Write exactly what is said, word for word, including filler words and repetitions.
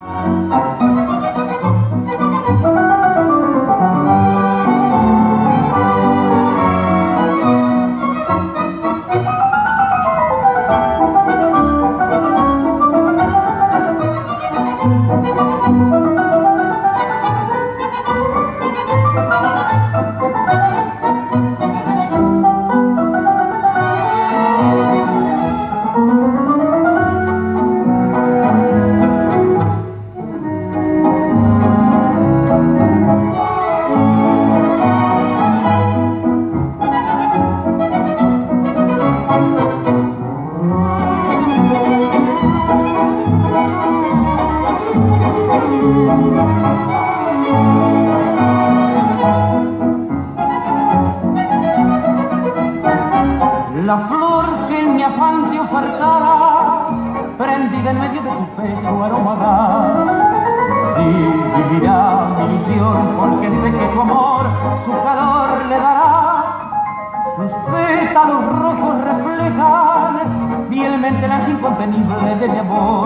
La flor que en mi afán te ofertara, prendida en medio de tu pecho aroma da. Y vivirá mi ilusión, porque sé que tu amor su calor le dará. Sus pétalos rojos reflejan fielmente la incontenible de mi amor.